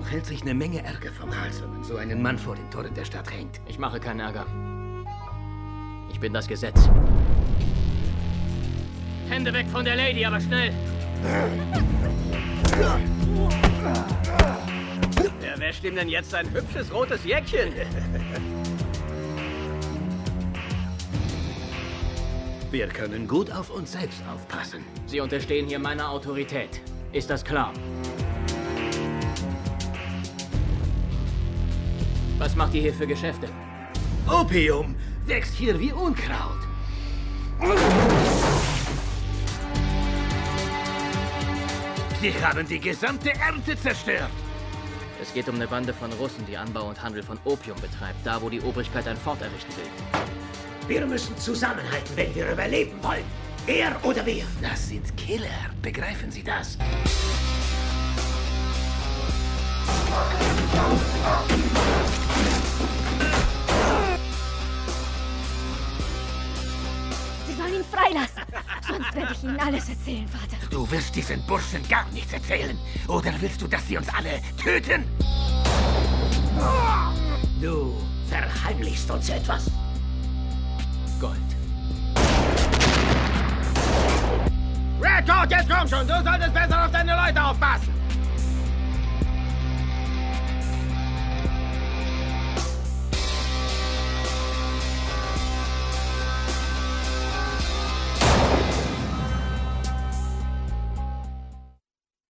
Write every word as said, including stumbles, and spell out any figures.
hält sich eine Menge Ärger vom Hals, wenn man so einen Mann vor den Toren der Stadt hängt. Ich mache keinen Ärger. Ich bin das Gesetz. Hände weg von der Lady, aber schnell! Wer wäscht ihm denn jetzt ein hübsches rotes Jäckchen? Wir können gut auf uns selbst aufpassen. Sie unterstehen hier meiner Autorität. Ist das klar? Was macht ihr hier für Geschäfte? Opium wächst hier wie Unkraut. Sie haben die gesamte Ernte zerstört. Es geht um eine Bande von Russen, die Anbau und Handel von Opium betreibt, da wo die Obrigkeit ein Fort errichten will. Wir müssen zusammenhalten, wenn wir überleben wollen. Er oder wir. Das sind Killer, begreifen Sie das? Sie sollen ihn freilassen. Sonst werde ich Ihnen alles erzählen, Vater. Du wirst diesen Burschen gar nichts erzählen. Oder willst du, dass sie uns alle töten? Du verheimlichst uns etwas. Gold. Red Dog, jetzt komm schon! Du solltest besser auf deine Leute aufpassen!